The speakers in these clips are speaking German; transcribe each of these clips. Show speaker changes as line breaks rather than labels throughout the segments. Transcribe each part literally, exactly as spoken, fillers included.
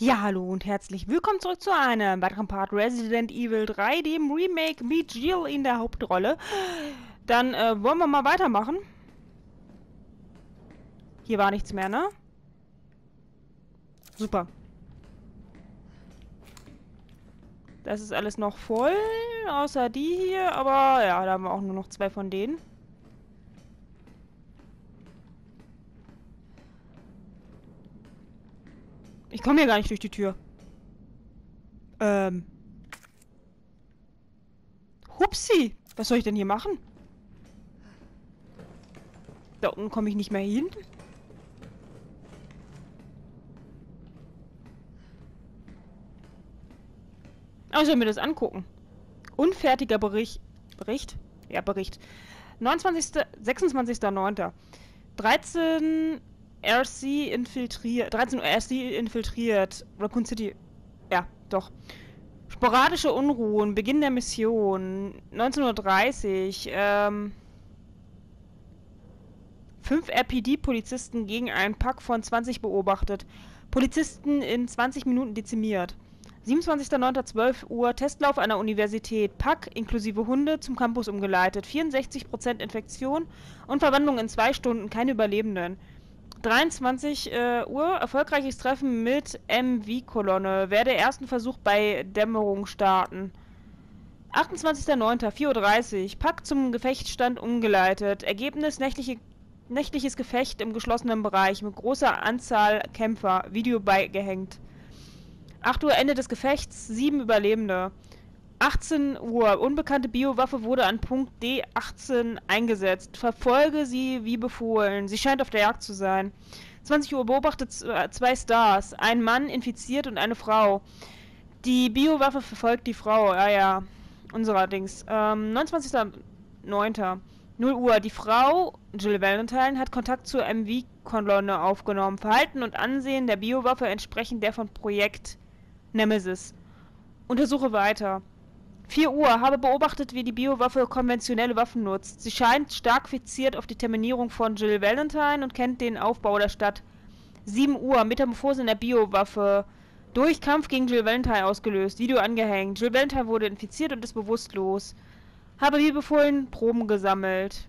Ja, hallo und herzlich willkommen zurück zu einem weiteren Part Resident Evil drei, dem Remake mit Jill in der Hauptrolle. Dann äh, wollen wir mal weitermachen. Hier war nichts mehr, ne? Super. Das ist alles noch voll, außer die hier, aber ja, da haben wir auch nur noch zwei von denen. Ich komme hier gar nicht durch die Tür. Ähm. Hupsi! Was soll ich denn hier machen? Da unten komme ich nicht mehr hin. Aber ich soll mir das angucken. Unfertiger Bericht. Bericht? Ja, Bericht. neunundzwanzigster sechsundzwanzigster neunter dreizehn R C infiltriert. dreizehn R C infiltriert. Raccoon City. Ja, doch. Sporadische Unruhen. Beginn der Mission. neunzehn Uhr dreißig. Ähm. Fünf R P D-Polizisten gegen einen Pack von zwanzig beobachtet. Polizisten in zwanzig Minuten dezimiert. siebenundzwanzigster neunter zwölf Uhr, Testlauf an der Universität. Pack inklusive Hunde zum Campus umgeleitet. vierundsechzig Prozent Infektion und Verwandlung in zwei Stunden. Keine Überlebenden. dreiundzwanzig Uhr, erfolgreiches Treffen mit M V-Kolonne. Werde ersten Versuch bei Dämmerung starten. achtundzwanzigster neunter vier Uhr dreißig, Pack zum Gefechtsstand umgeleitet. Ergebnis nächtliche Nächtliches Gefecht im geschlossenen Bereich mit großer Anzahl Kämpfer. Video beigehängt. acht Uhr Ende des Gefechts. sieben Überlebende. achtzehn Uhr. Unbekannte Biowaffe wurde an Punkt D achtzehn eingesetzt. Verfolge sie wie befohlen. Sie scheint auf der Jagd zu sein. zwanzig Uhr beobachtet zwei Stars. Ein Mann infiziert und eine Frau. Die Biowaffe verfolgt die Frau. Ja, ja. Unsererdings. Ähm, neunundzwanzigster neunter null Uhr. Die Frau, Jill Valentine, hat Kontakt zur M V-Kolonne aufgenommen. Verhalten und Ansehen der Biowaffe entsprechend der von Projekt Nemesis. Untersuche weiter. vier Uhr. Habe beobachtet, wie die Biowaffe konventionelle Waffen nutzt. Sie scheint stark fixiert auf die Terminierung von Jill Valentine und kennt den Aufbau der Stadt. sieben Uhr. Metamorphose in der Biowaffe. Durch Kampf gegen Jill Valentine ausgelöst. Video angehängt. Jill Valentine wurde infiziert und ist bewusstlos. Habe wie befohlen Proben gesammelt.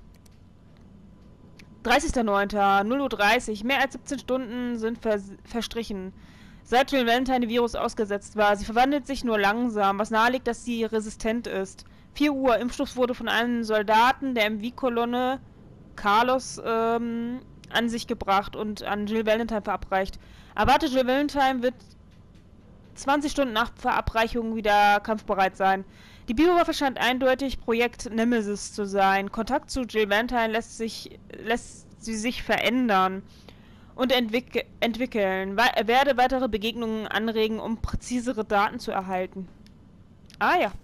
dreißigster neunter null Uhr dreißig. Mehr als siebzehn Stunden sind vers verstrichen. Seit Jill Valentine Virus ausgesetzt war. Sie verwandelt sich nur langsam, was naheliegt, dass sie resistent ist. vier Uhr. Impfstoff wurde von einem Soldaten der M V-Kolonne Carlos ähm, an sich gebracht und an Jill Valentine verabreicht. Erwarte, Jill Valentine wird zwanzig Stunden nach Verabreichung wieder kampfbereit sein. Die Biowaffe scheint eindeutig Projekt Nemesis zu sein. Kontakt zu Jill Valentine lässt sich lässt sie sich verändern und entwick entwickeln. We werde weitere Begegnungen anregen, um präzisere Daten zu erhalten. Ah ja.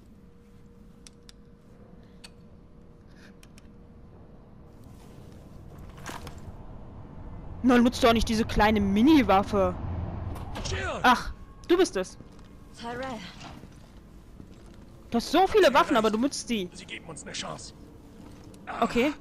Na, nutzt doch nicht diese kleine Mini-Waffe. Ach, du bist es.
Tyrell.
Du hast so viele Waffen, aber du nutzt die.
Sie geben uns eine Chance.
Okay.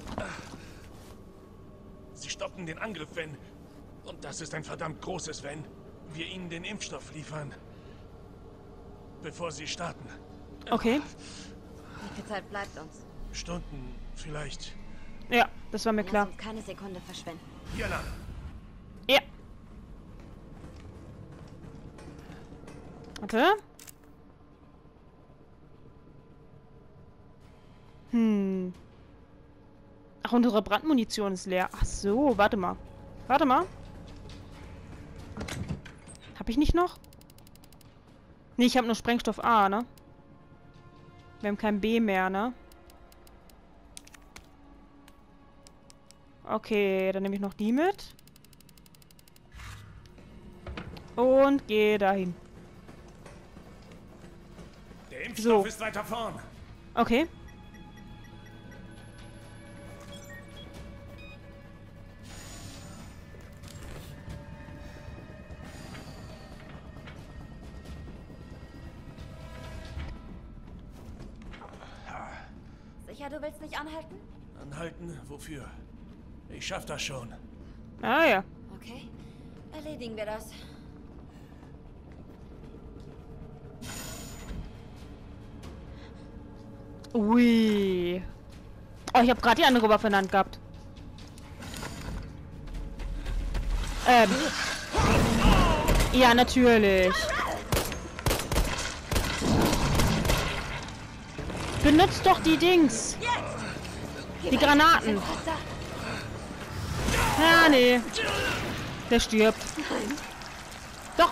Sie stoppen den Angriff, wenn... Und das ist ein verdammt großes Wenn. Wir ihnen den Impfstoff liefern. Bevor sie starten.
Okay.
Wie viel Zeit bleibt uns?
Stunden, vielleicht.
Ja, das war mir klar.
Lass uns keine Sekunde verschwenden.
Hier lang.
Ja. Warte. Hm. Ach, unsere Brandmunition ist leer. Ach so, warte mal. Warte mal. Hab ich nicht noch? Nee, ich habe nur Sprengstoff A, ne? Wir haben kein B mehr, ne? Okay, dann nehme ich noch die mit. Und gehe dahin.
Der Impfstoff
So.
ist weiter vorn.
Okay.
Sicher, du willst nicht anhalten?
Anhalten? Wofür? Ich schaff das schon.
Ah ja.
Okay. Erledigen wir das.
Ui. Oh, ich habe gerade die andere Waffe in der Hand gehabt. Ähm. Ja, natürlich. Benutzt doch die Dings. Die Granaten. Ja, nee. Der stirbt. Doch.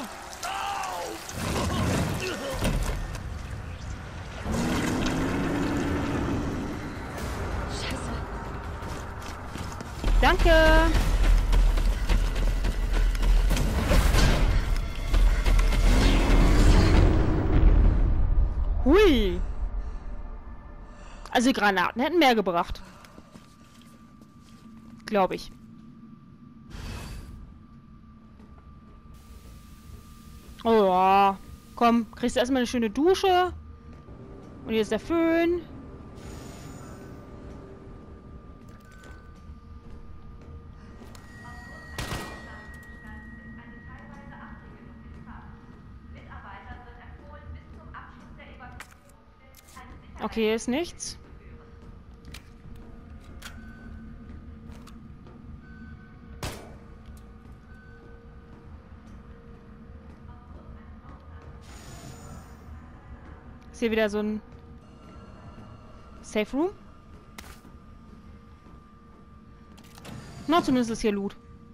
Scheiße.
Danke. Hui. Also die Granaten hätten mehr gebracht. Glaube ich. Oh ja. Komm, kriegst du erstmal eine schöne Dusche. Und hier ist der Föhn. Okay, hier ist nichts. Ist hier wieder so ein Safe Room? Na, zumindest ist hier Loot.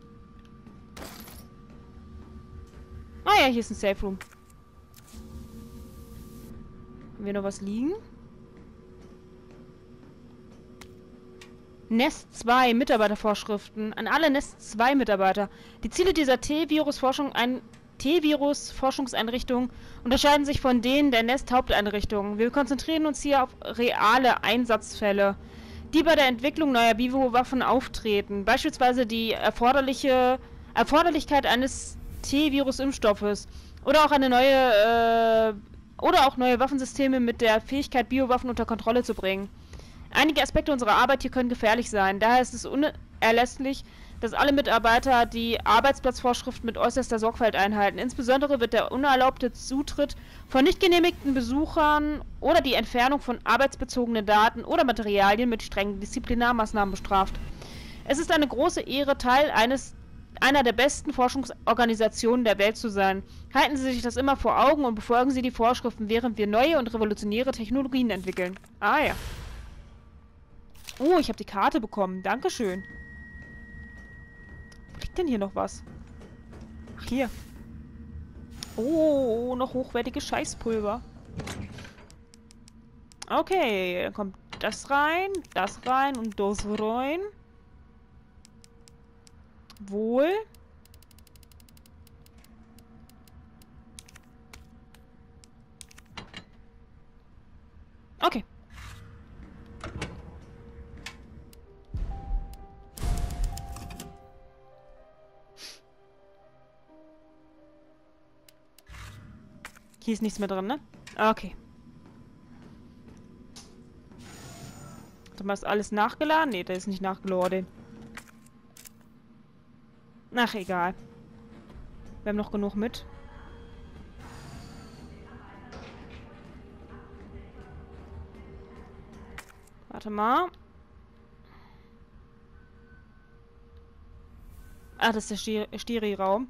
Ah ja, hier ist ein Safe Room. Haben wir noch was liegen? Nest zwei Mitarbeitervorschriften. An alle Nest zwei Mitarbeiter. Die Ziele dieser T-Virus-Forschung ein T-Virus-Forschungseinrichtung unterscheiden sich von denen der Nest-Haupteinrichtungen. Wir konzentrieren uns hier auf reale Einsatzfälle, die bei der Entwicklung neuer Bivo-Waffen auftreten. Beispielsweise die erforderliche Erforderlichkeit eines T-Virus-Impfstoffes oder auch eine neue äh, oder auch neue Waffensysteme mit der Fähigkeit, Biowaffen unter Kontrolle zu bringen. Einige Aspekte unserer Arbeit hier können gefährlich sein. Daher ist es unerlässlich, dass alle Mitarbeiter die Arbeitsplatzvorschriften mit äußerster Sorgfalt einhalten. Insbesondere wird der unerlaubte Zutritt von nicht genehmigten Besuchern oder die Entfernung von arbeitsbezogenen Daten oder Materialien mit strengen Disziplinarmaßnahmen bestraft. Es ist eine große Ehre, Teil eines einer der besten Forschungsorganisationen der Welt zu sein. Halten Sie sich das immer vor Augen und befolgen Sie die Vorschriften, während wir neue und revolutionäre Technologien entwickeln. Ah ja. Oh, ich habe die Karte bekommen. Dankeschön. Wo liegt denn hier noch was? Ach, hier. Oh, noch hochwertiges Scheißpulver. Okay, dann kommt das rein, das rein und das rein. Wohl. Okay. Hier ist nichts mehr drin, ne? Okay. Hat man das alles nachgeladen? Ne, das ist nicht nachgeladen. Ach, egal. Wir haben noch genug mit. Warte mal. Ah, das ist der Steri-Raum.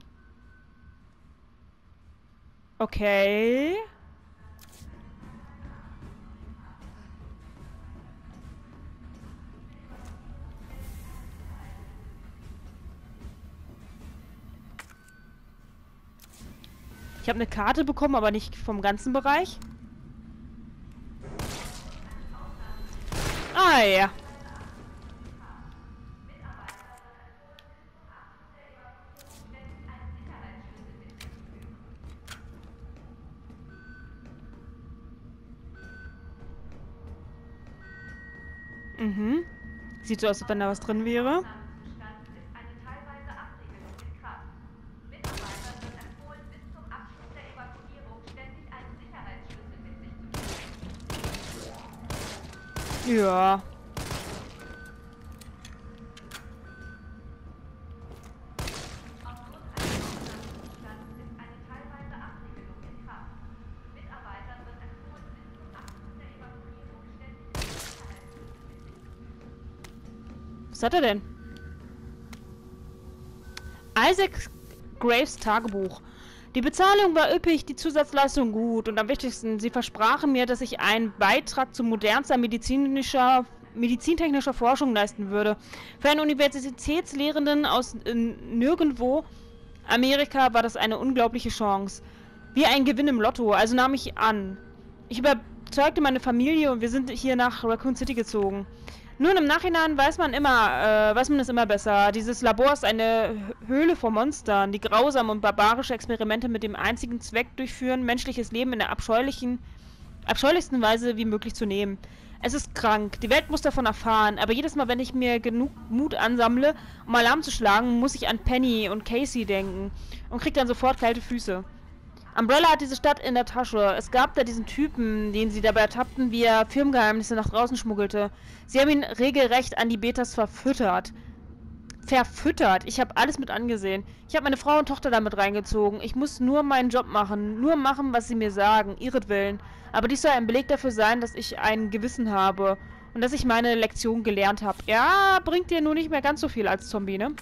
Okay. Ich habe eine Karte bekommen, aber nicht vom ganzen Bereich. Ah ja. Mhm. Sieht so aus, als wenn da was drin wäre. Ja. Was hat er denn? Isaac Graves Tagebuch. Die Bezahlung war üppig, die Zusatzleistung gut und am wichtigsten, sie versprachen mir, dass ich einen Beitrag zu modernster medizinischer, medizintechnischer Forschung leisten würde. Für einen Universitätslehrenden aus äh, nirgendwo Amerika war das eine unglaubliche Chance. Wie ein Gewinn im Lotto, also nahm ich an. Ich überzeugte meine Familie und wir sind hier nach Raccoon City gezogen. Nun, im Nachhinein weiß man immer, äh, weiß man es immer besser. Dieses Labor ist eine Höhle vor Monstern, die grausam und barbarische Experimente mit dem einzigen Zweck durchführen, menschliches Leben in der abscheulichen, abscheulichsten Weise wie möglich zu nehmen. Es ist krank, die Welt muss davon erfahren, aber jedes Mal, wenn ich mir genug Mut ansammle, um Alarm zu schlagen, muss ich an Penny und Casey denken und krieg dann sofort kalte Füße. Umbrella hat diese Stadt in der Tasche. Es gab da diesen Typen, den sie dabei ertappten, wie er Firmengeheimnisse nach draußen schmuggelte. Sie haben ihn regelrecht an die Betas verfüttert. Verfüttert? Ich habe alles mit angesehen. Ich habe meine Frau und Tochter damit reingezogen. Ich muss nur meinen Job machen. Nur machen, was sie mir sagen. Ihretwillen. Aber dies soll ein Beleg dafür sein, dass ich ein Gewissen habe. Und dass ich meine Lektion gelernt habe. Ja, bringt dir nur nicht mehr ganz so viel als Zombie, ne?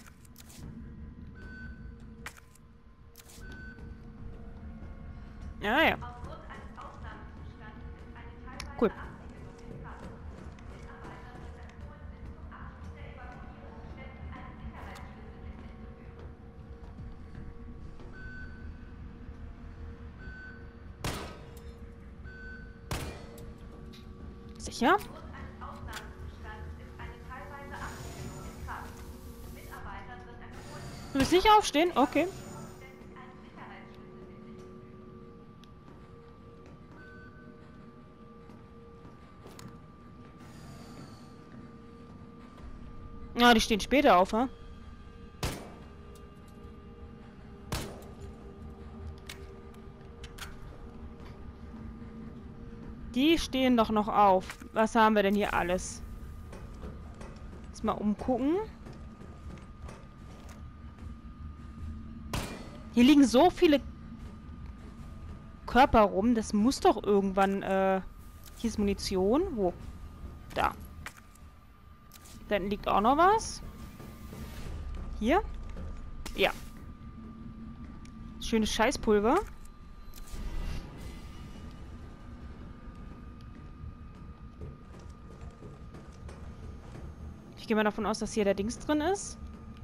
Ja, ja. Cool. Sicher? Du willst nicht aufstehen? Okay. Ah, die stehen später auf, ha? Die stehen doch noch auf. Was haben wir denn hier alles? Jetzt mal umgucken. Hier liegen so viele Körper rum. Das muss doch irgendwann, äh... Hier ist Munition. Wo? Da. Da hinten liegt auch noch was. Hier? Ja. Schönes Scheißpulver. Ich gehe mal davon aus, dass hier der Dings drin ist.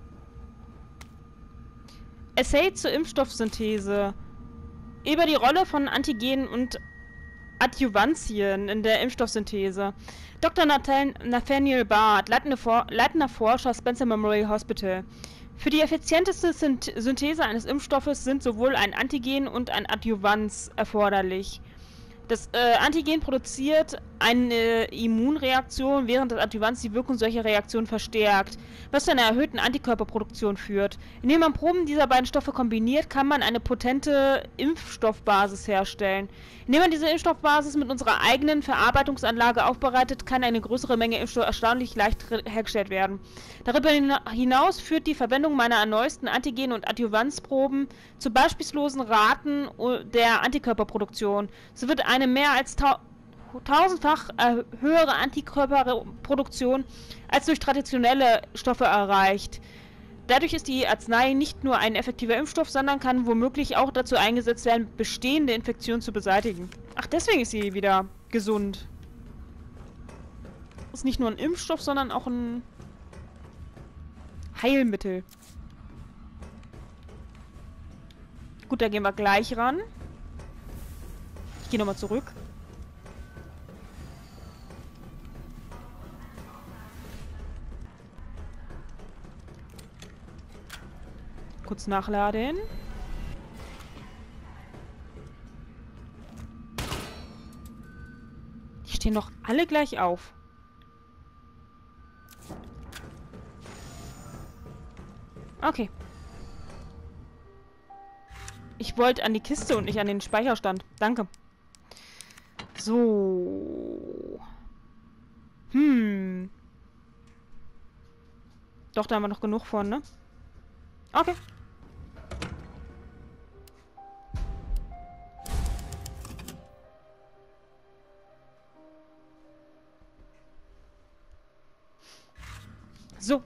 Essay zur Impfstoffsynthese. Über die Rolle von Antigenen und Adjuvantien in der Impfstoffsynthese. Doktor Nathaniel Bard, leitende For leitender Forscher, Spencer Memorial Hospital. Für die effizienteste Synth Synthese eines Impfstoffes sind sowohl ein Antigen und ein Adjuvanz erforderlich. Das äh, Antigen produziert eine Immunreaktion, während das Adjuvanz die Wirkung solcher Reaktionen verstärkt, was zu einer erhöhten Antikörperproduktion führt. Indem man Proben dieser beiden Stoffe kombiniert, kann man eine potente Impfstoffbasis herstellen. Indem man diese Impfstoffbasis mit unserer eigenen Verarbeitungsanlage aufbereitet, kann eine größere Menge Impfstoff erstaunlich leicht hergestellt werden. Darüber hinaus führt die Verwendung meiner neuesten Antigen- und Adjuvanzproben zu beispiellosen Raten der Antikörperproduktion. So wird eine mehr als tausendfach äh, höhere Antikörperproduktion als durch traditionelle Stoffe erreicht. Dadurch ist die Arznei nicht nur ein effektiver Impfstoff, sondern kann womöglich auch dazu eingesetzt werden, bestehende Infektionen zu beseitigen. Ach, deswegen ist sie wieder gesund. Ist nicht nur ein Impfstoff, sondern auch ein Heilmittel. Gut, da gehen wir gleich ran. Ich gehe nochmal zurück. Kurz nachladen. Die stehen doch alle gleich auf. Okay. Ich wollte an die Kiste und nicht an den Speicherstand. Danke. So. Hm. Doch, da haben wir noch genug von, ne? Okay. So.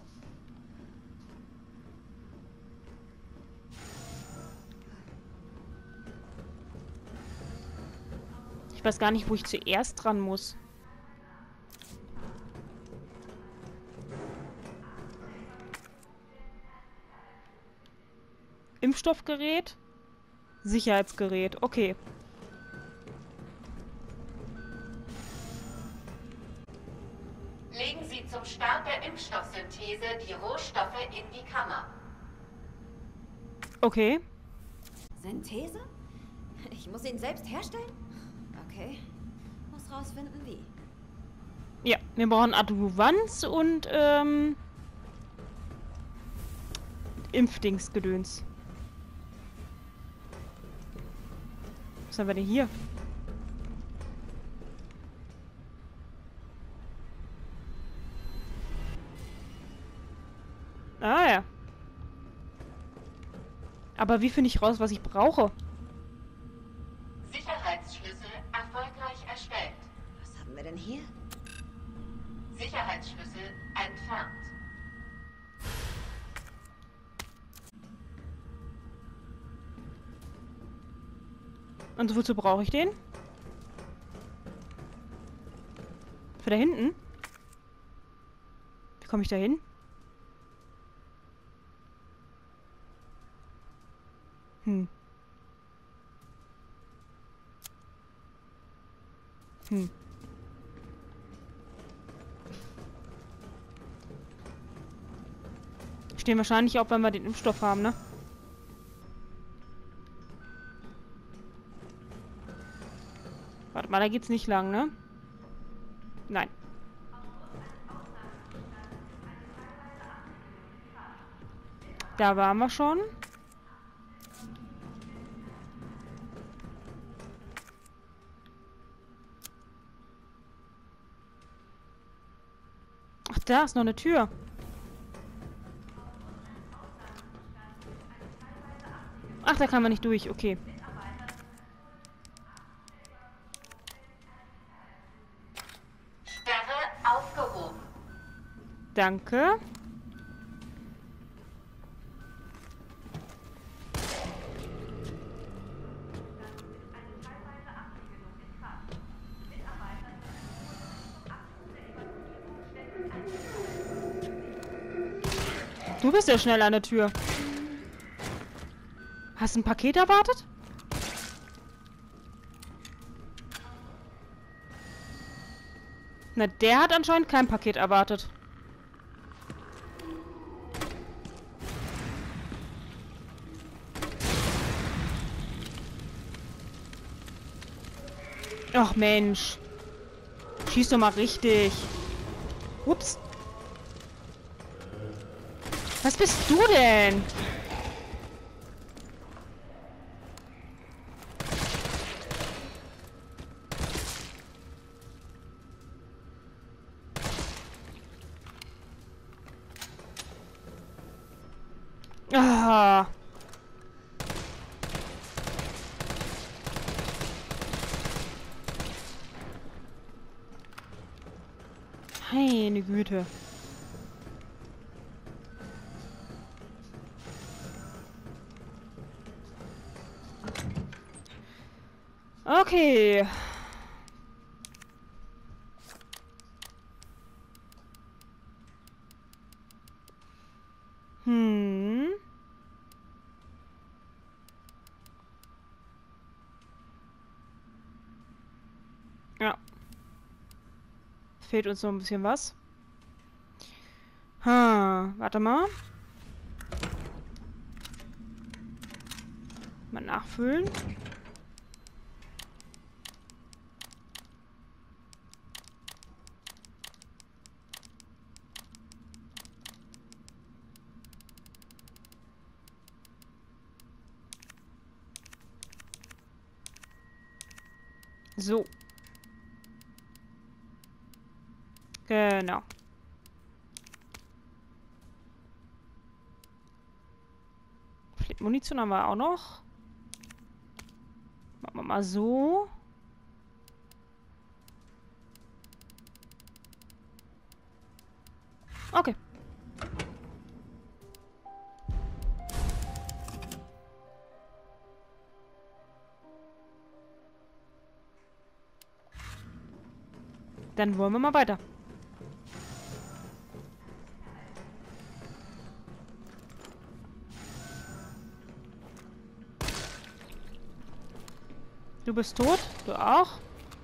Ich weiß gar nicht, wo ich zuerst dran muss. Impfstoffgerät? Sicherheitsgerät. Okay.
Legen Sie zum Start der Impfstoffsynthese die Rohstoffe in die Kammer.
Okay.
Synthese? Ich muss ihn selbst herstellen? Okay. Muss rausfinden, wie.
Ja, wir brauchen Adjuvanz und, ähm... Impfdingsgedöns. Was haben wir denn hier? Ah ja. Aber wie finde ich raus, was ich brauche?
Sicherheitsschlüssel erfolgreich erstellt.
Was haben wir denn hier?
Sicherheitsschlüssel entfernt.
Und wozu brauche ich den? Für da hinten? Wie komme ich da hin? Hm. Hm. Stehen wahrscheinlich auch, wenn wir den Impfstoff haben, ne? Warte mal, da geht's nicht lang, ne? Nein. Da waren wir schon. Ach, da ist noch eine Tür. Ach, da kann man nicht durch. Okay.
Sperre aufgehoben.
Danke. Du bist ja schnell an der Tür. Hast du ein Paket erwartet? Na, der hat anscheinend kein Paket erwartet. Ach Mensch. Schieß doch mal richtig. Ups. Was bist du denn? Ah. Meine Güte. Okay. Hm. Ja. Fehlt uns noch ein bisschen was. Ha, warte mal. Mal nachfüllen. So. Genau. Munition haben wir auch noch. Machen wir mal so. Okay. Dann wollen wir mal weiter. Du bist tot? Du auch?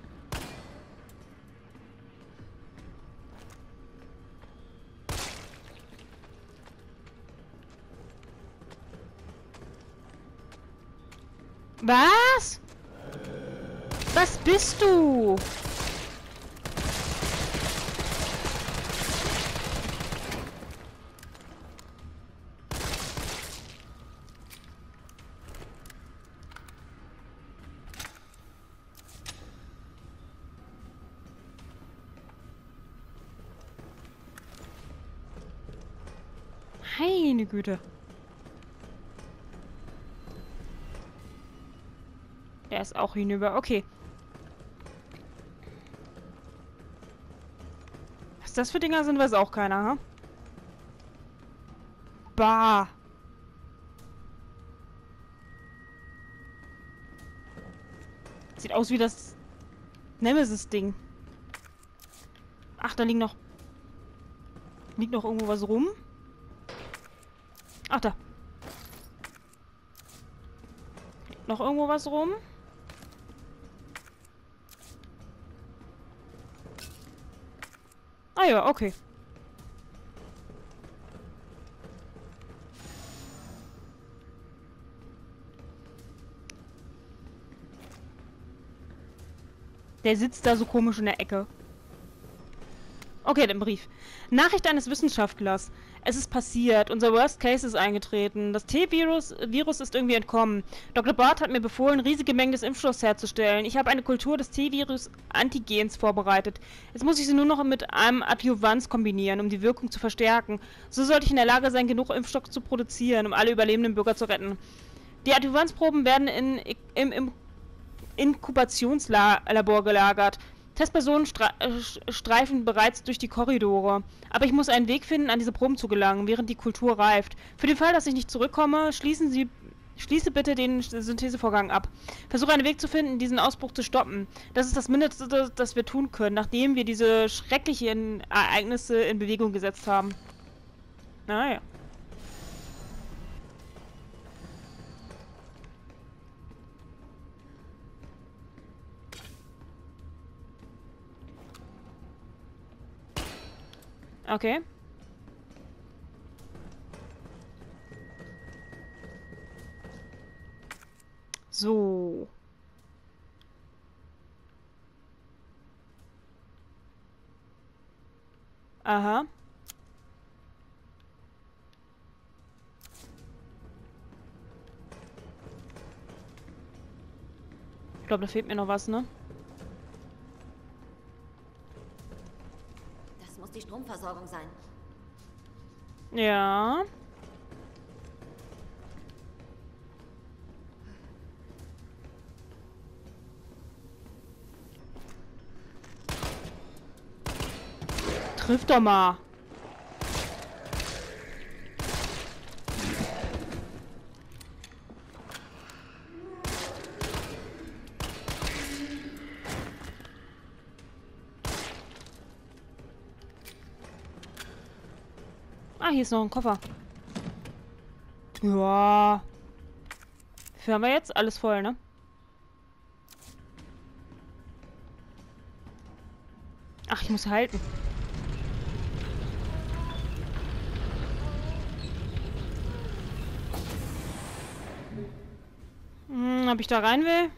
Was? Was bist du? Meine Güte. Der ist auch hinüber. Okay. Was das für Dinger sind, weiß auch keiner, ha? Bah. Sieht aus wie das Nemesis-Ding. Ach, da liegt noch... Liegt noch irgendwo was rum? Ach, da. Liegt noch irgendwo was rum? Ah ja, okay. Der sitzt da so komisch in der Ecke. Okay, den Brief. Nachricht eines Wissenschaftlers. Es ist passiert. Unser Worst Case ist eingetreten. Das T-Virus Virus ist irgendwie entkommen. Doktor Barth hat mir befohlen, riesige Mengen des Impfstoffs herzustellen. Ich habe eine Kultur des T-Virus-Antigens vorbereitet. Jetzt muss ich sie nur noch mit einem Adjuvans kombinieren, um die Wirkung zu verstärken. So sollte ich in der Lage sein, genug Impfstoff zu produzieren, um alle überlebenden Bürger zu retten. Die Adjuvansproben werden in, im, im Inkubationslabor gelagert. Testpersonen stre streifen bereits durch die Korridore. Aber ich muss einen Weg finden, an diese Proben zu gelangen, während die Kultur reift. Für den Fall, dass ich nicht zurückkomme, schließen Sie, schließe bitte den Synthesevorgang ab. Versuche einen Weg zu finden, diesen Ausbruch zu stoppen. Das ist das Mindeste, das wir tun können, nachdem wir diese schrecklichen Ereignisse in Bewegung gesetzt haben. Naja. Okay. So. Aha. Ich glaube, da fehlt mir noch was, ne?
Die Stromversorgung sein.
Ja. Triff doch mal. Ah, hier ist noch ein Koffer. Ja. Für haben wir jetzt alles voll, ne? Ach, ich muss halten. Hm, ob ich da rein will?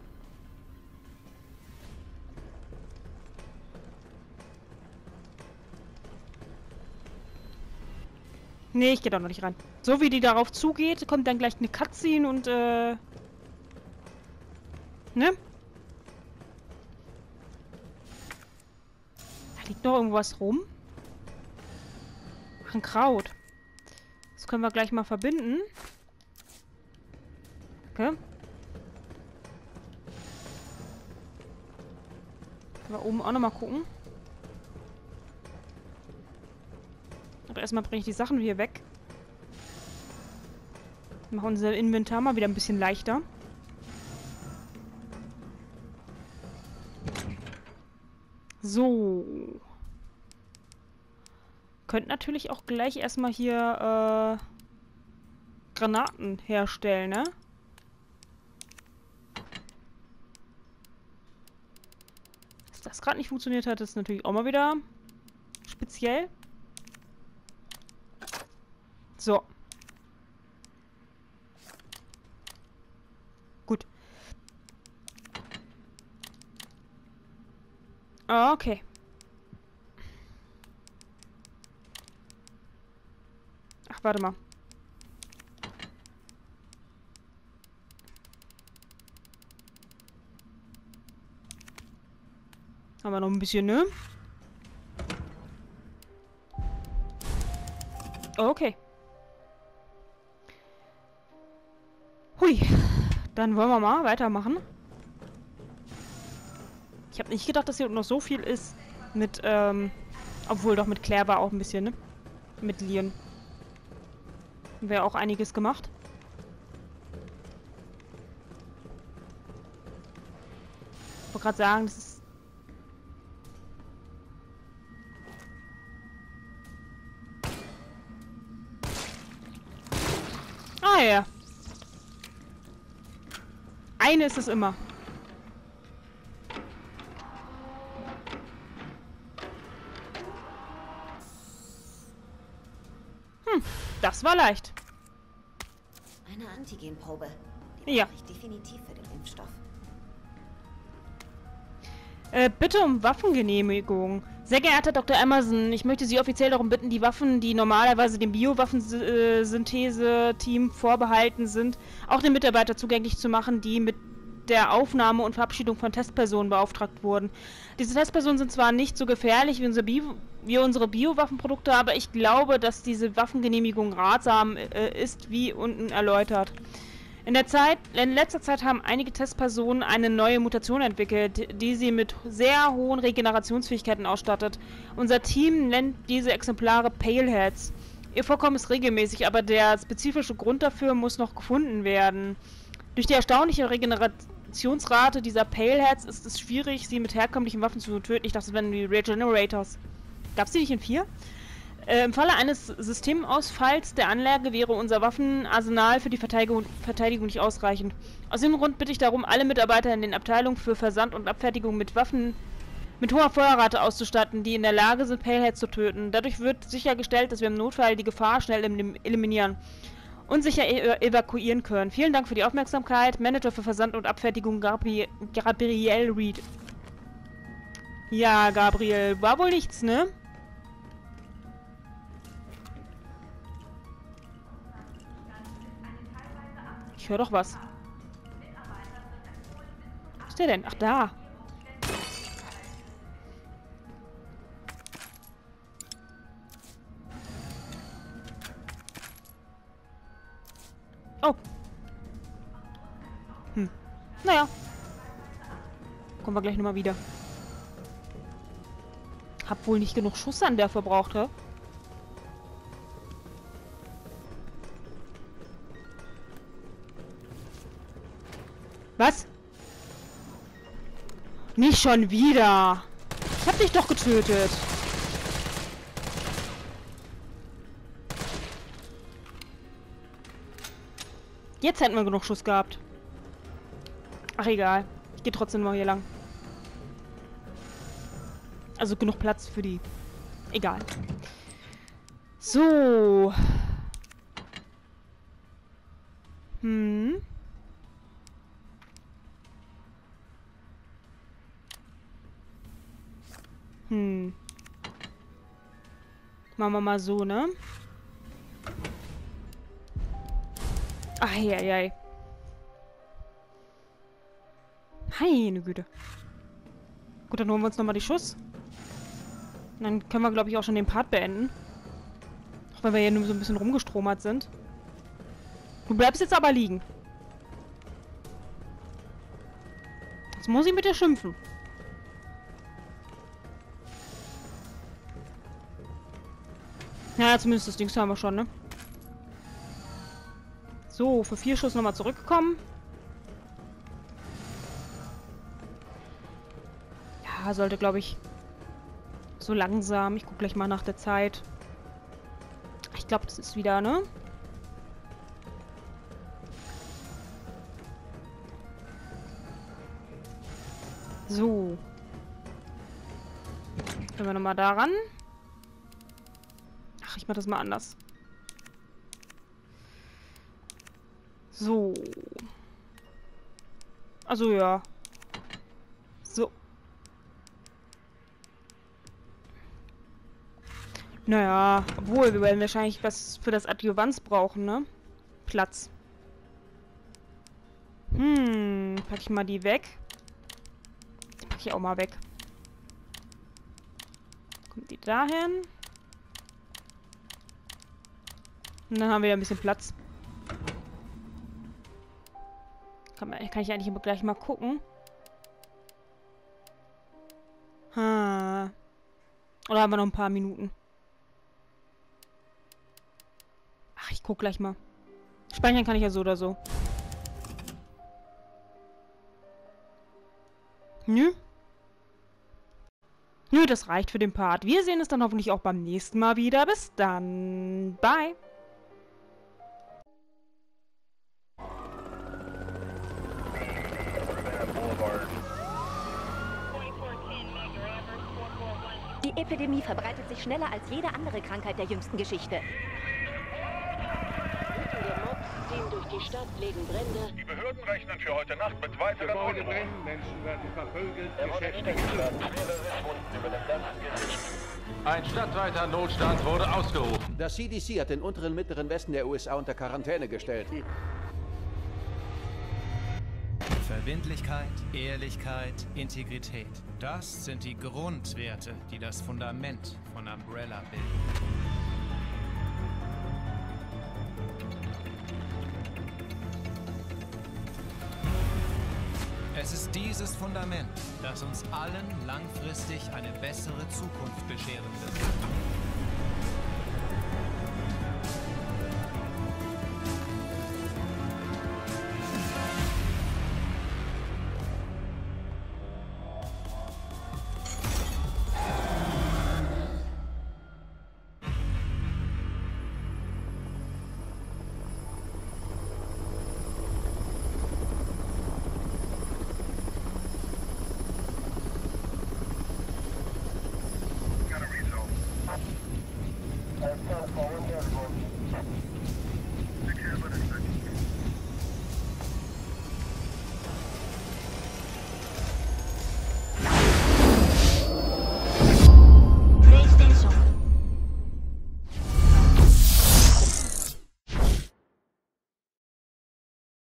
Nee, ich gehe da noch nicht rein. So wie die darauf zugeht, kommt dann gleich eine Cutscene und, äh... Ne? Da liegt noch irgendwas rum. Ach, ein Kraut. Das können wir gleich mal verbinden. Okay. Können wir oben auch nochmal gucken. Aber erstmal bringe ich die Sachen hier weg. Machen unser Inventar mal wieder ein bisschen leichter. So. Könnt natürlich auch gleich erstmal hier äh, Granaten herstellen, ne? Dass das gerade nicht funktioniert hat, ist natürlich auch mal wieder speziell. So. Gut. Okay. Ach, warte mal. Haben wir noch ein bisschen, ne? Okay. Hui. Dann wollen wir mal weitermachen. Ich habe nicht gedacht, dass hier noch so viel ist mit, ähm... obwohl doch mit Claire war auch ein bisschen, ne? Mit Leon. Wäre auch einiges gemacht. Ich wollte gerade sagen, das ist... Ah ja. Eine ist es immer. Hm, das war leicht.
Eine Antigenprobe. Die
Ja.
brauche ich definitiv für den Impfstoff.
Äh, bitte um Waffengenehmigung. Sehr geehrter Doktor Emerson, ich möchte Sie offiziell darum bitten, die Waffen, die normalerweise dem Biowaffensynthese-Team vorbehalten sind, auch den Mitarbeitern zugänglich zu machen, die mit der Aufnahme und Verabschiedung von Testpersonen beauftragt wurden. Diese Testpersonen sind zwar nicht so gefährlich wie unsere, Bio wie unsere Biowaffenprodukte, aber ich glaube, dass diese Waffengenehmigung ratsam äh, ist, wie unten erläutert. In der Zeit, in letzter Zeit haben einige Testpersonen eine neue Mutation entwickelt, die sie mit sehr hohen Regenerationsfähigkeiten ausstattet. Unser Team nennt diese Exemplare Paleheads. Ihr Vorkommen ist regelmäßig, aber der spezifische Grund dafür muss noch gefunden werden. Durch die erstaunliche Regenerationsrate dieser Paleheads ist es schwierig, sie mit herkömmlichen Waffen zu töten. Ich dachte, das wären die Regenerators. Gab es die nicht in vier? Äh, Im Falle eines Systemausfalls der Anlage wäre unser Waffenarsenal für die Verteidigung, Verteidigung nicht ausreichend. Aus dem Grund bitte ich darum, alle Mitarbeiter in den Abteilungen für Versand und Abfertigung mit Waffen mit hoher Feuerrate auszustatten, die in der Lage sind, Paleheads zu töten. Dadurch wird sichergestellt, dass wir im Notfall die Gefahr schnell elim eliminieren und sicher e evakuieren können. Vielen Dank für die Aufmerksamkeit. Manager für Versand und Abfertigung Gabri Gabriel Reed. Ja, Gabriel, war wohl nichts, ne? Ich höre doch was. Was ist der denn? Ach, da. Oh. Hm. Naja. Kommen wir gleich nochmal wieder. Hab wohl nicht genug Schuss an der verbraucht, hä? Was? Nicht schon wieder. Ich hab dich doch getötet. Jetzt hätten wir genug Schuss gehabt. Ach, egal. Ich gehe trotzdem mal hier lang. Also genug Platz für die. Egal. So. Hm. Hm. Machen wir mal so, ne? Eieiei. Meine Güte. Gut, dann holen wir uns nochmal die Schuss. Und dann können wir, glaube ich, auch schon den Part beenden. Auch wenn wir hier nur so ein bisschen rumgestromert sind. Du bleibst jetzt aber liegen. Jetzt muss ich mit dir schimpfen. Ja, zumindest das Ding haben wir schon, ne? So, für vier Schuss nochmal zurückgekommen. Ja, sollte, glaube ich, So langsam. Ich gucke gleich mal nach der Zeit. Ich glaube, das ist wieder, ne? So. Können wir nochmal daran. Ach, ich mach das mal anders. So. Also ja. So. Naja, obwohl, wir werden wahrscheinlich was für das Adjuvanz brauchen, ne? Platz. Hm, pack ich mal die weg. Die pack ich auch mal weg. Kommt die dahin. Und dann haben wir wieder ein bisschen Platz. Kann, man, kann ich eigentlich aber gleich mal gucken. Ha. Oder haben wir noch ein paar Minuten? Ach, ich guck gleich mal. Speichern kann ich ja so oder so. Nö. Nö, das reicht für den Part. Wir sehen es dann hoffentlich auch beim nächsten Mal wieder. Bis dann. Bye.
Die Epidemie verbreitet sich schneller als jede andere Krankheit der jüngsten Geschichte.
Wütende Mobs ziehen durch die Stadt, legen Brände.
Die Behörden rechnen für heute Nacht mit weiteren Unruhen.
Menschen werden verprügelt,
Ein stadtweiter Notstand wurde ausgerufen.
Das C D C hat den unteren und mittleren Westen der U S A unter Quarantäne gestellt.
Verbindlichkeit, Ehrlichkeit, Integrität. Das sind die Grundwerte, die das Fundament von Umbrella bilden. Es ist dieses Fundament, das uns allen langfristig eine bessere Zukunft bescheren wird.
Secure limit.